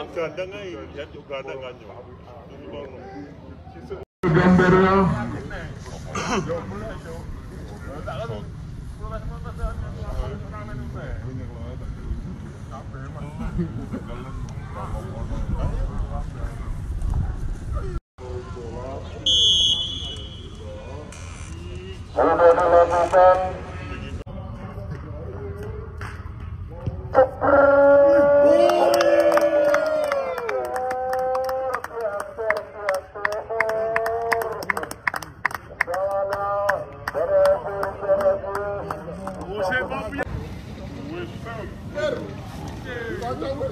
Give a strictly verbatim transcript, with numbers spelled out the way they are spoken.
gandeng ae, ya yo gandeng kan yo. Gambarnya sudah dilakukan Você vai